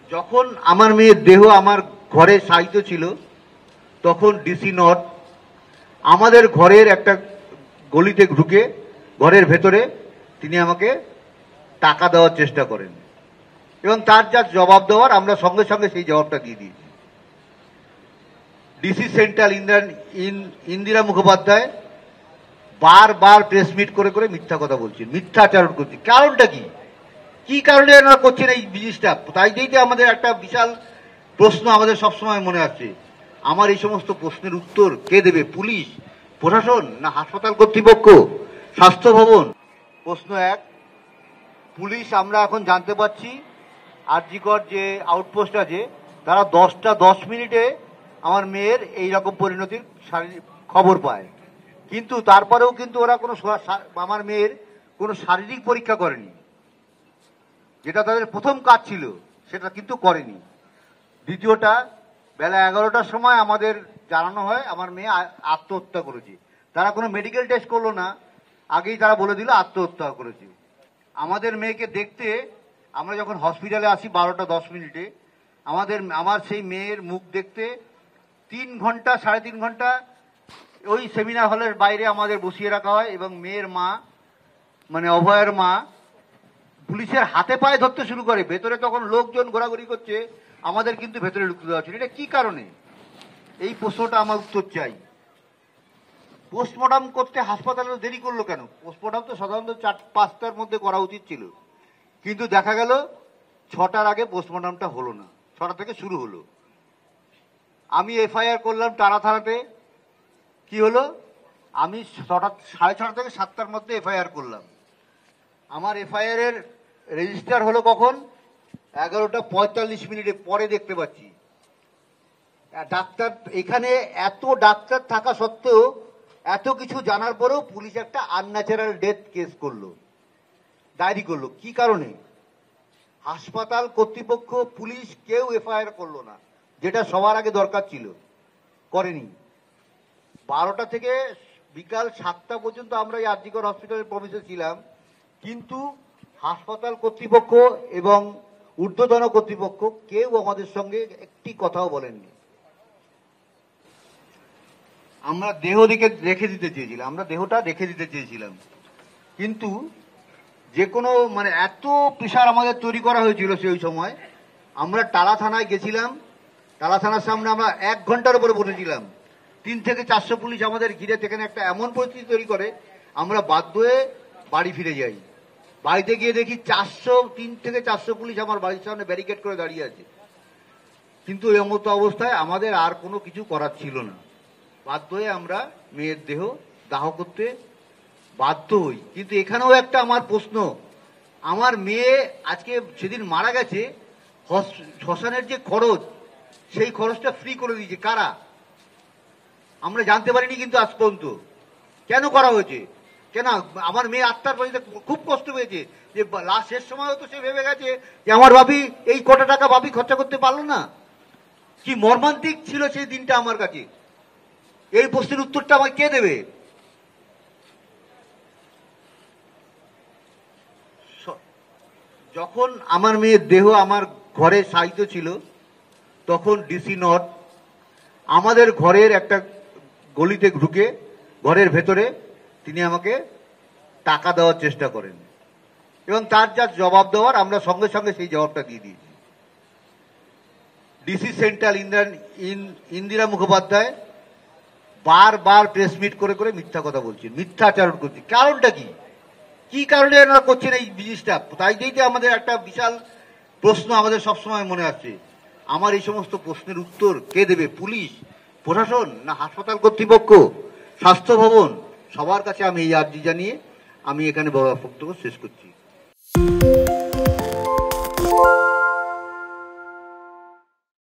যখন আমার মেয়ের দেহ আমার ঘরে সাহিত্য ছিল, তখন ডিসি নর্থ আমাদের ঘরের একটা গলিতে ঢুকে ঘরের ভেতরে তিনি আমাকে টাকা দেওয়ার চেষ্টা করেন এবং তার যা জবাব দেওয়ার আমরা সঙ্গে সঙ্গে সেই জবাবটা দিয়ে দিয়েছি। ডিসি সেন্ট্রাল ইন্দিরা মুখোপাধ্যায় বারবার প্রেস মিট করে করে মিথ্যা কথা বলছেন, মিথ্যাচারণ করছেন। কারণটা কি? কি কারণে এনারা করছেন এই জিনিসটা? তাই যেইটা আমাদের একটা বিশাল প্রশ্ন আমাদের সবসময় মনে আছে। আমার এই সমস্ত প্রশ্নের উত্তর কে দেবে? পুলিশ, প্রশাসন, না হাসপাতাল কর্তৃপক্ষ, স্বাস্থ্য ভবন? প্রশ্ন এক। পুলিশ আমরা এখন জানতে পারছি আরজিকর যে আউটপোস্ট আছে তারা 10টা 10 মিনিটে আমার মেয়ের এই রকম পরিণতির খবর পায়, কিন্তু তারপরেও কিন্তু ওরা কোনো আমার মেয়ের কোনো শারীরিক পরীক্ষা করেনি, যেটা তাদের প্রথম কাজ ছিল সেটা কিন্তু করেনি। দ্বিতীয়টা, বেলা 11টার সময় আমাদের জানানো হয় আমার মেয়ে আত্মহত্যা করেছে। তারা কোনো মেডিকেল টেস্ট করলো না, আগেই তারা বলে দিল আত্মহত্যা করেছে। আমাদের মেয়েকে দেখতে আমরা যখন হসপিটালে আসি 12টা 10 মিনিটে, আমার সেই মেয়ের মুখ দেখতে 3 ঘন্টা 3.5 ঘন্টা ওই সেমিনার হলের বাইরে আমাদের বসিয়ে রাখা হয় এবং মেয়ের মা মানে অভয়ের মা পুলিশের হাতে পায়ে ধরতে শুরু করে। ভেতরে তখন লোকজন ঘোরাঘুরি করছে, আমাদের কিন্তু ভেতরে ঢুকতে দেওয়া ছিল। এটা কি কারণে? এই প্রশ্নটা আমার উত্তর চাই। পোস্টমর্টম করতে হাসপাতালে দেরি করলো কেন? পোস্টমর্টম তো সাধারণত 4-5টার মধ্যে করা উচিত ছিল, কিন্তু দেখা গেল 6টার আগে পোস্টমর্টমটা হলো না, 6টা থেকে শুরু হলো। আমি এফআইআর করলাম টানা থানাতে। কি হলো? আমি 6:30 থেকে 7টার মধ্যে এফআইআর করলাম। আমার এফআইআর এর রেজিস্টার হলো কখন? 11টা 45 মিনিটে পরে দেখতে পাচ্ছি। ডাক্তার এখানে, এত ডাক্তার থাকা সত্ত্বেও, এত কিছু জানার পরেও পুলিশ একটা আনন্যাচারাল ডেথ কেস করলো, ডায়েরি করলো। কি কারণে? হাসপাতাল কর্তৃপক্ষ, পুলিশ কেউ এফআইআর করলো না, যেটা সবার আগে দরকার ছিল, করেনি। 12টা থেকে বিকাল 7টা পর্যন্ত আমরা এই আরজিকর হসপিটালের প্রবেশে ছিলাম, কিন্তু হাসপাতাল কর্তৃপক্ষ এবং ঊর্ধ্বতন কর্তৃপক্ষ কেউ আমাদের সঙ্গে একটি কথাও বলেননি। আমরা দেহ রেখে দিতে চেয়েছিলাম, আমরা দেহটা রেখে দিতে চেয়েছিলাম, কিন্তু যে কোনো মানে এত প্রেশার আমাদের তৈরি করা হয়েছিল সেই সময়। আমরা টালা থানায় গেছিলাম, টালা থানার সামনে আমরা 1 ঘন্টার উপরে বসেছিলাম। 3 থেকে 400 পুলিশ আমাদের ঘিরে সেখানে একটা এমন পরিস্থিতি তৈরি করে আমরা বাধ্য হয়ে বাড়ি ফিরে যাই। বাড়িতে গিয়ে দেখি 3 থেকে 400 পুলিশ আমার বাড়ির সামনে ব্যারিকেড করে দাঁড়িয়ে আছে। কিন্তু এই মতো অবস্থায় আমাদের আর কোনো কিছু করার ছিল না, বাধ্য হয়ে আমরা মেয়ের দেহ দাহ করতে বাধ্য হই। কিন্তু এখানেও একটা আমার প্রশ্ন, আমার মেয়ে আজকে সেদিন মারা গেছে, শ্মশানের যে খরচ, সেই খরচটা ফ্রি করে দিয়েছে কারা? আমরা জানতে পারিনি কিন্তু আজ পর্যন্ত। কেন করা হয়েছে? কেন? আমার মেয়ে আত্মার বাড়িতে খুব কষ্ট পেয়েছে যে লাস্ট শেষ সময় তো সে ভেবে গেছে যে আমার ভাবি এই কটা টাকা ভাবি খরচা করতে পারলো না। কি মর্মান্তিক ছিল সেই দিনটা আমার কাছে। এই প্রশ্নের উত্তরটা আমাকে কে দেবে? যখন আমার মেয়ের দেহ আমার ঘরে সাহিত্য ছিল, তখন ডিসি নর্থ আমাদের ঘরের একটা গলিতে ঢুকে ঘরের ভেতরে তিনি আমাকে টাকা দেওয়ার চেষ্টা করেন এবং তার যা জবাব দেওয়ার আমরা সঙ্গে সঙ্গে সেই জবাবটা দিয়ে দিয়েছি। ডিসি সেন্ট্রাল ইন্দিরা মুখোপাধ্যায় বারবার প্রেস মিট করে করে মিথ্যা কথা বলছেন, মিথ্যাচারণ করছেন। কারণটা কি? কি কারণে এনারা করছেন এই জিনিসটা? তাই যেইটা আমাদের একটা বিশাল প্রশ্ন আমাদের সবসময় মনে আছে। আমার এই সমস্ত প্রশ্নের উত্তর কে দেবে? পুলিশ, প্রশাসন, না হাসপাতাল কর্তৃপক্ষ, স্বাস্থ্য ভবন? সবার কাছে আমি এই আর্জি জানিয়ে আমি এখানে বক্তব্য শেষ করছি।